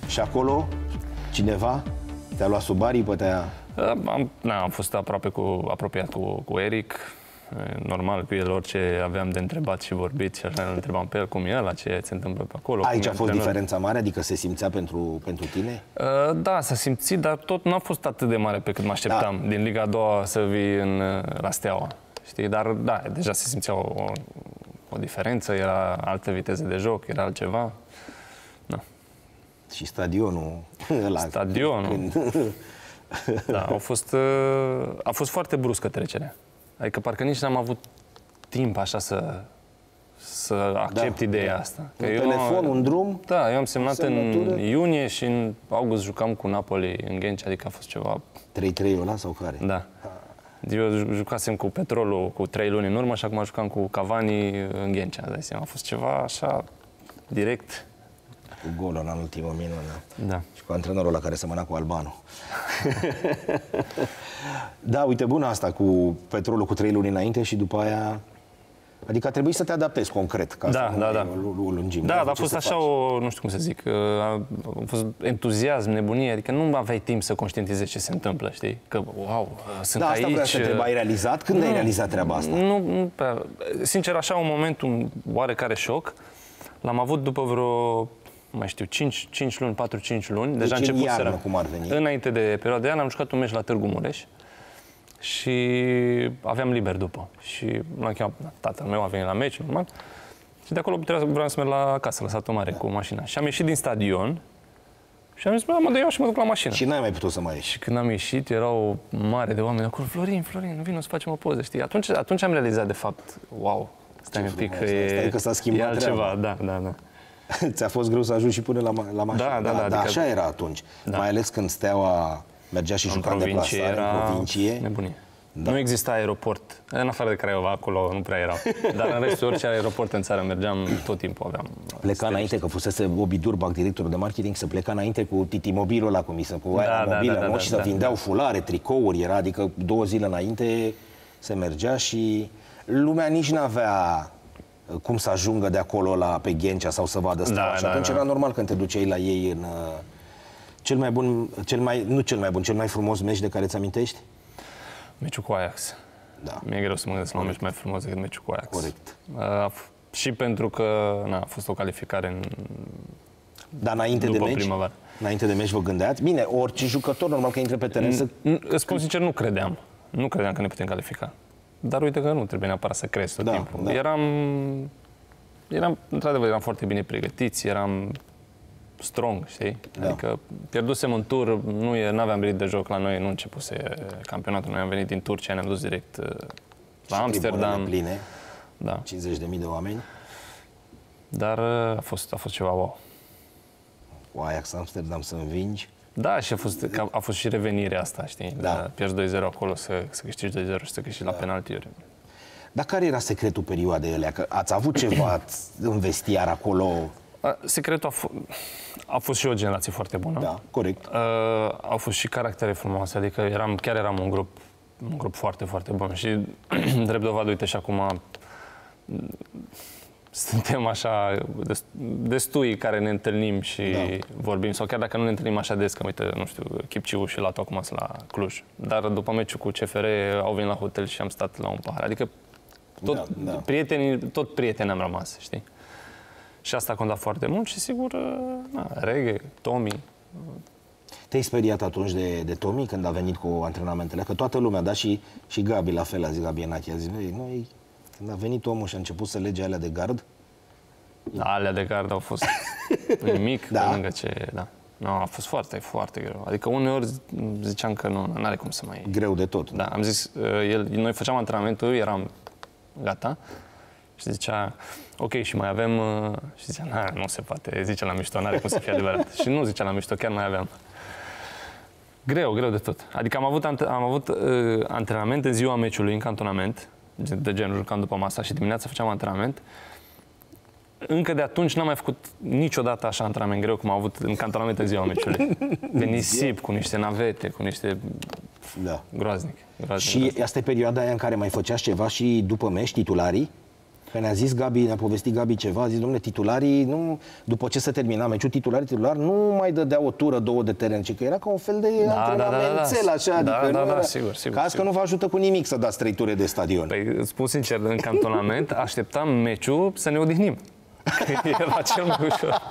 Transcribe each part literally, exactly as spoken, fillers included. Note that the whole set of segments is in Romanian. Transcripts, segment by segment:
Și acolo, cineva te-a luat sub aripă, te-a... Am, na, am fost aproape cu, apropiat cu, cu Eric. Normal, cu el orice aveam de întrebat și vorbit și așa îl întrebam pe el cum e la ce se întâmplă pe acolo. Aici a fost diferența mare? Adică se simțea pentru, pentru tine? Uh, da, s-a simțit, dar tot nu a fost atât de mare pe cât mă așteptam. Da. Din Liga a doua să vii în, la Steaua. Știi? Dar da, deja se simțea o, o, o diferență, era altă viteză de joc, era altceva. Da. Și stadionul ăla. Stadionul. Când... Da, a fost, uh, a fost foarte bruscă trecerea. Adică parcă nici n-am avut timp așa să, să accept da, ideea da. asta. Că un eu, telefon, un drum? Da, eu am semnat în iunie și în august jucam cu Napoli în Ghencea, adică a fost ceva... trei trei ăla sau care? Da. Eu jucasem cu Petrolul cu trei luni în urmă și acum jucam cu Cavani în Ghencea. Dai seama, a fost ceva așa direct. Cu golul în ultimul minut, da. Da. Și cu antrenorul la care semăna cu Albanu. Da, uite, bună asta cu Petrolul cu trei luni înainte și după aia... Adică a trebuit să te adaptezi concret, ca da, să da, da. o lungim. Da, dar a fost așa o, nu știu cum să zic, a fost entuziasm, nebunie, adică nu aveai timp să conștientizezi ce se întâmplă, știi? Că, wow, sunt da, asta aici... Da, asta vreau să ai realizat? Când nu, ai realizat treaba asta? Nu, nu prea. Sincer, așa, un moment, un oarecare șoc, l-am avut după vreo... mai știu, cinci luni, patru cinci luni. Deci deja în început iarnă, să cum ar veni. Înainte de perioada de iarnă am jucat un meci la Târgu Mureș și aveam liber după. Și l-am chemat, tatăl meu a venit la meci, normal. Și de acolo vreau să merg la casă, la satul mare, da. cu mașina. Și am ieșit din stadion și am zis, bă, mă dă eu și mă duc la mașină. Și n-ai mai putut să mai ieși. Și când am ieșit, era o mare de oameni acolo, Florin, Florin, vino să facem o poză, știi? Atunci, atunci am realizat, de fapt, wow, stai un pic, că e, că s-a schimbat e altceva, da, da, da. Ți-a fost greu să ajungi și până la, la mașină. Da, da, da. Dar adică... așa era atunci. Da. Mai ales când Steaua mergea și juca în deplasare, era... în provincie. Nebunie. Da. Nu exista aeroport. În afară de Craiova, acolo nu prea erau. Dar în restul, orice aeroport în țară mergeam, tot timpul aveam... Pleca înainte, că fusese Obi Durbac, directorul de marketing, să pleca înainte cu Titi Mobilul ăla, cu misă, cu aia da, mobilă, da, da, nu? Da, și da, să vindeau da. fulare, tricouri, era, adică două zile înainte se mergea și lumea nici n-avea cum să ajungă de acolo la pe Ghencea sau să vadă Steaua. Da, și atunci da, era normal când te duceai la ei în uh, cel mai bun, cel mai, nu cel mai bun, cel mai frumos meci de care ți amintești? Meciul cu Ajax. Da. Mi-e greu să mă gândesc la un meci mai frumos decât meciul cu Ajax. Corect. Uh, și pentru că na, a fost o calificare în... Dar înainte de meci? Primăvară. Înainte de meci vă gândeați? Bine, orice jucător normal că intre pe teren să... Îți spun sincer, nu credeam. Nu credeam că ne putem califica. Dar uite că nu trebuie neapărat să crezi tot da, timpul. Da. Eram, eram, într-adevăr, eram foarte bine pregătiți, eram strong, știi? Da. Adică pierdusem în tur, nu aveam ritm de joc la noi, nu începuse campionatul. Noi am venit din Turcia, ne-am dus direct la și Amsterdam. Pline, da. cincizeci de mii de oameni. Dar a fost, a fost ceva wow. Cu Ajax Amsterdam să învingi. Da, și a fost, a fost și revenirea asta, știi? Da. Pierzi doi zero acolo, să, să câștigi doi zero și să câștigi da. la penaltiuri. Dar care era secretul perioadei alea? Că ați avut ceva în vestiar acolo? Secretul a, a fost și o generație foarte bună. Da, corect. Uh, au fost și caractere frumoase, adică eram, chiar eram un grup, un grup foarte, foarte bun. Și drept dovadă, uite, și acum suntem așa destui care ne întâlnim și da. vorbim, sau chiar dacă nu ne întâlnim așa des, că uite, nu știu, Chipciu și Latu acum sunt la Cluj. Dar după meciul cu C F R au venit la hotel și am stat la un pahar. Adică tot da, da. prietenii, tot prieteni am rămas, știi? Și asta a contat foarte mult și sigur, na, Reghe, Tomi. Te-ai speriat atunci de, de Tomi când a venit cu antrenamentele? Că toată lumea, da, și, și Gabi la fel, a zis Gabi Enache, a zis, noi, noi, când a venit omul și a început să lege alea de gard? Da, alea de gard au fost nimic, da. pe lângă ce, da. No, a fost foarte, foarte greu. Adică uneori ziceam că nu, nu are cum să mai... Greu de tot. Da, am zis, el, noi făceam antrenamentul, eram gata și zicea, ok, și mai avem... Și zicea, na, nu se poate, zice la mișto, n-are cum să fie adevărat. Și nu zicea la mișto, chiar mai aveam. Greu, greu de tot. Adică am avut, am avut uh, antrenament în ziua meciului, în cantonament, de genul jucam după masa și dimineața făceam antrenament. Încă de atunci n-am mai făcut niciodată așa antrenament greu cum am avut în cantonament în ziua meciului. Pe nisip, cu niște navete, cu niște... Da. Groaznic. groaznic și groaznic. asta e perioada aia în care mai făceași ceva și după meci, titularii? Că ne-a zis Gabi, ne-a povestit Gabi ceva, a zis, domnule, titularii, nu, după ce se termina meciul, titularii titular nu mai dădea o tură, două de teren, ci că era ca un fel de da, antrenamentel, da, da, da. așa, Da, adică da, nu da, era, sigur, sigur, ca sigur. că nu vă ajută cu nimic să dați trei ture de stadion. Păi, îți spun sincer, în cantonament așteptam meciul să ne odihnim. Era cel mai ușor.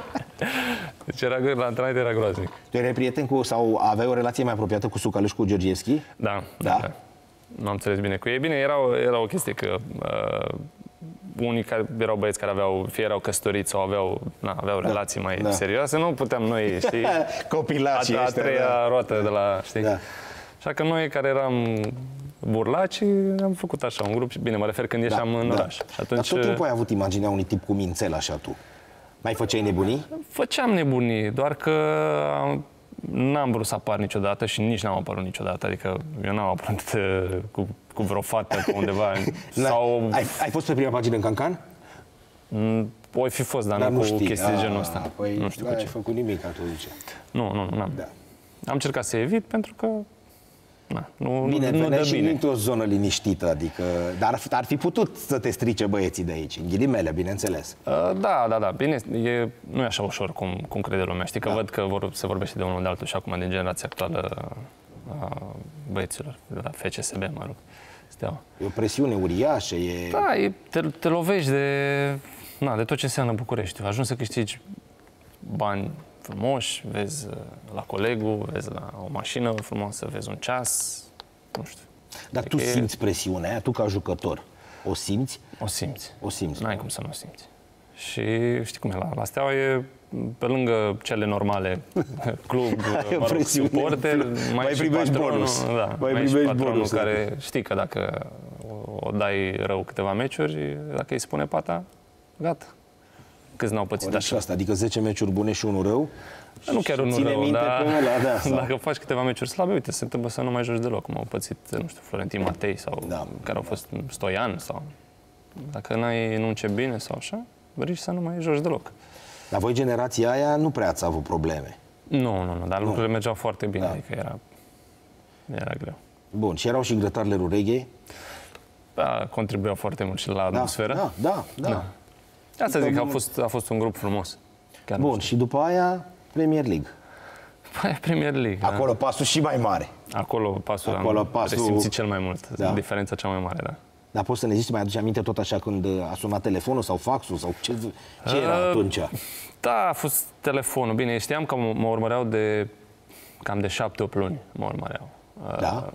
Deci era, la antrenament era groaznic. Tu erai prieten cu, sau aveai o relație mai apropiată cu Sucalu și cu Georgievski? Da, Da? da. da. Nu am înțeles bine cu ei. Bine, era, era o chestie că uh, unii care erau băieți care aveau, fie erau căsătoriți sau aveau, na, aveau Da, relații mai da. serioase, nu puteam noi, știi, Copilașii a, a ăștia, treia da. roată de la, știi? Da. Așa că noi care eram burlaci, am făcut așa un grup, bine, mă refer când ieșeam Da, în da. oraș. Și Dar atunci tot timpul ai avut imaginea unui tip cu mințel așa tu. Mai făceai nebunii? făceam nebunii, doar că am- n-am vrut să apar niciodată și nici n-am apărut niciodată. Adică eu n-am apărut uh, cu, cu vreo fată pe undeva. Sau Ai, ai fost pe prima pagină în Cancan? m, o fi fost, dar, Dar nu nu cu știi. chestii de Ah, genul ăsta. Păi Nu știu cu n-ai ce. făcut nimic atunci. Nu, nu, nu, n-am. Da. Am încercat să evit pentru că na, nu, Bine, nu, nu veneai dă și bine. într-o zonă liniștită, adică, dar ar fi, ar fi putut să te strice băieții de aici, în ghilimele, bineînțeles. Uh, Da, da, da, bine, e, nu e așa ușor cum, cum crede lumea. Știi că Da. văd că vor, se vorbește de unul de altul și acum din generația actuală a băieților, de la F C S B, mă rog, Steaua. E o presiune uriașă, e... Da, e, te, te lovești de, na, de tot ce înseamnă București. Ajungi să câștigi bani frumoși, vezi uh, la colegul, vezi la o mașină frumoasă, vezi un ceas, nu știu. Dar tu Adică e- simți presiunea aia, tu ca jucător, o simți? O simți. O simți. N-ai cum să nu o simți. Și știi cum e, la, la Steaua e, pe lângă cele normale, club, mă rog, presiune, suporter, mai, mai și primești patronul, bonus. Da, Mai mai, și primești patronul bonus, care știi că dacă o, o dai rău câteva meciuri, dacă îi spune pata, gata. Câți n-au pățit Corect și așa. asta, adică zece meciuri bune și unul rău. Nu chiar unul ține rău, minte dar pe ăla, da, sau- dacă faci câteva meciuri slabe, uite, se întâmplă să nu mai joci deloc, cum au pățit, nu știu, Florentin Matei sau Da. care au fost Stoian sau... Dacă n-ai, nu începi bine sau așa, risci să nu mai joci deloc. Dar voi, generația aia, nu prea ați avut probleme. Nu, nu, nu, dar lucrurile mergeau foarte bine, Da. adică era, era greu. Bun, și erau și grătarele Rureghe. Da, contribuiau foarte mult și la Da, atmosferă. da, da, da. Da. Asta zic că a fost, a fost un grup frumos. Chiar Bun, și după aia, Premier League. Păi, Premier League. da. Acolo pasul și mai mare. Acolo pasul Acolo am pasul- resimțit cel mai mult. Da. Diferența cea mai mare, da. Dar poți să ne zici, mai aduci aminte tot așa când a sunat telefonul sau faxul sau ce, ce era Uh, atunci? Da, a fost telefonul. Bine, știam că mă mă urmăreau de cam de șapte, opt luni. Mă urmăreau. Uh, Da?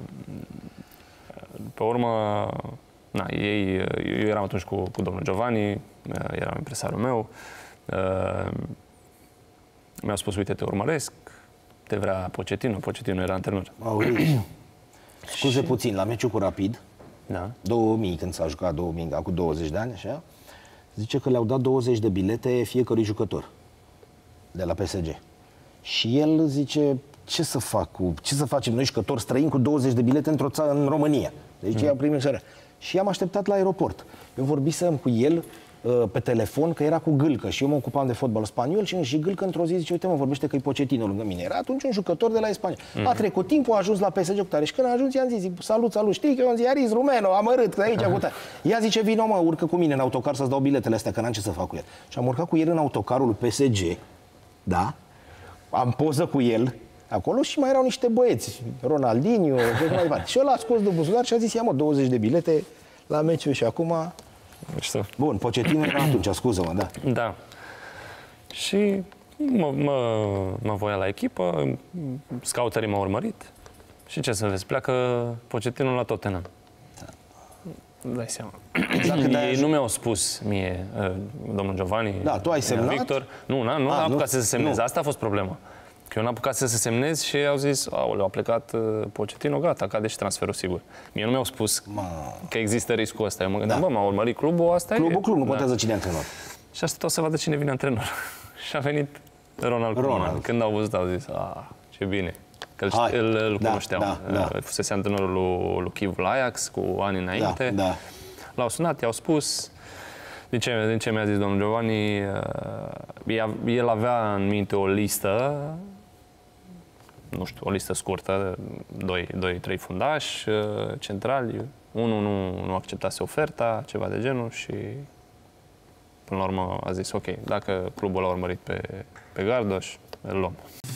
Pe urmă, na, ei, eu eram atunci cu, cu domnul Giovanni, uh, eram impresarul meu. Uh, Mi-au spus, uite, te urmăresc, te vrea Pochettino. Pochettino era antrenor. Maurițiu, scuze puțin, la meciul cu Rapid, Da. două mii, când s-a jucat două mii, acum douăzeci de ani, așa, zice că le-au dat douăzeci de bilete fiecărui jucător de la P S G. Și el zice, ce să fac cu, ce să facem noi jucători străini cu douăzeci de bilete într-o țară, în România? Deci mm. i-am primit seara. Și i-am așteptat la aeroport. Eu vorbisem cu el uh, pe telefon, că era cu Gâlcă și eu mă ocupam de fotbal spaniol și, și Gâlcă într-o zi zice, uite mă, vorbește că e Pochettino lângă mine. Era atunci un jucător de la Spania. Mm. A trecut timpul, a ajuns la P S G cu tare și când a ajuns i-am zis, zic, salut, salut, știi că eu am zis, Aris Rumeno, amărât, că aici cu tare. Ia zice, vino mă, urcă cu mine în autocar să-ți dau biletele astea, că n-am ce să fac cu el. Și am urcat cu el în autocarul P S G, da? Am poză cu el acolo și mai erau niște băieți, Ronaldinho, de mai departe. Și ăla a scos de buzunar și a zis, ia mă, douăzeci de bilete la meciul și acum... Știu. Bun, Pochettino era atunci, scuză-mă, da. Da. Și mă, mă, mă voia la echipă, scouterii m-au urmărit și ce să vezi, pleacă Pochettino la Tottenham. Dai seama. Exact când ai Ei ajuns- nu mi-au spus mie, uh, domnul Giovanni, Da, tu ai semnat? Victor. Nu, n-am nu A, am nu? apucat să se semnez. Nu. Asta a fost problema. Că eu n-am apucat să se semnez și au zis, aoleu, a plecat uh, Pochettino, gata, cade și transferul sigur. Mie nu mi-au spus că există riscul ăsta. Eu mă gândeam, Da. bă, m-a urmărit clubul, asta e. Clubul, club, nu Da. contează cine e antrenor. Și așteptau să vadă cine vine antrenor. Și a venit Ronald Koeman. Ronald. Când au văzut, au zis, a, ce bine. Că îl, Hai. îl, îl Da, cunoșteau. da, da. Fusese antrenorul lui, lui Chiv la Ajax cu ani înainte. Da, da. L-au sunat, i-au spus. Din ce, din ce mi-a zis domnul Giovanni, uh, el avea în minte o listă nu știu, o listă scurtă, doi, doi trei fundași centrali, unul nu, nu acceptase oferta, ceva de genul și până la urmă a zis ok, dacă clubul a urmărit pe, pe Gardoș, îl luăm.